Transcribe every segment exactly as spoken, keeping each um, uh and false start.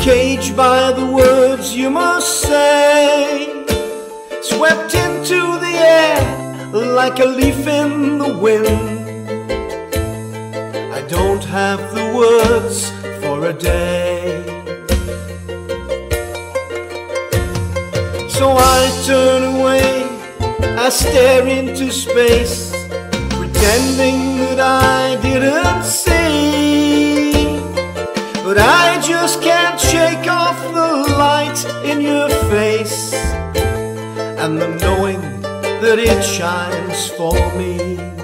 caged by the words you must say, swept into the air like a leaf in the wind. I don't have the words for a day. So I turn away, I stare into space, pretending that I didn't see. But I just can't shake off the light in your face and the knowing that it shines for me.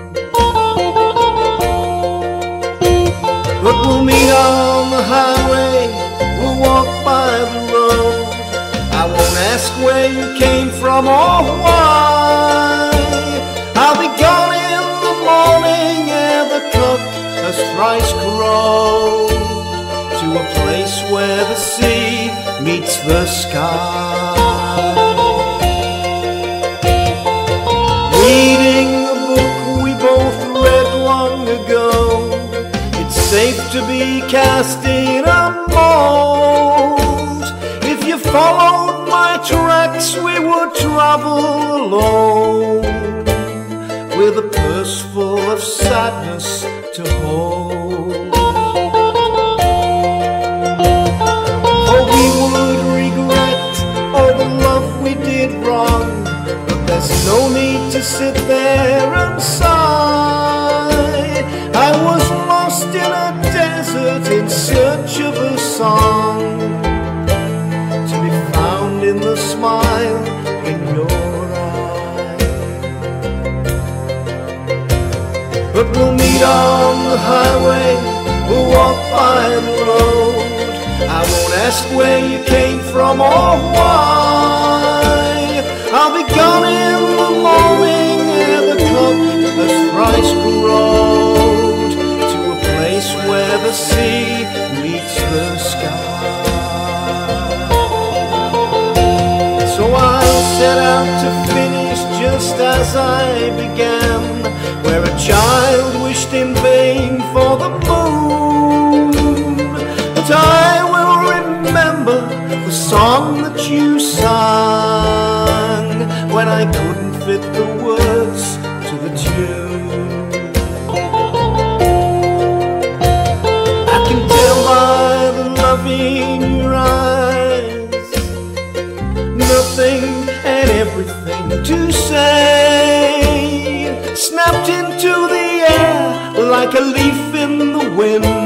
But we'll meet on the highway, we'll walk by the road. I won't ask where you came from or why. I'll be gone in the morning ere the cock has thrice crowed, to a place where the sea meets the sky. Reading a book we both read long ago, it's safe to be cast in a mold. If you followed my tracks, we would travel alone, with a purse full of sadness to hold. For we would regret all the love we did wrong, but there's no need to sit there and sigh. I was lost in a desert in search of a song, to be found in the smile in your eye. But we'll meet on the highway, we'll walk by the road. I won't ask where you came from or why. I'll be gone in the morning ere the cock has thrice crowed, to a place where the sea meets the sky. So I'll set out to finish just as I began, where a child wished in vain for the moon. But I will remember the song that you sang, when I couldn't fit the words to the tune. I can tell by the love in your eyes, nothing and everything to say, snapped into the air like a leaf in the wind.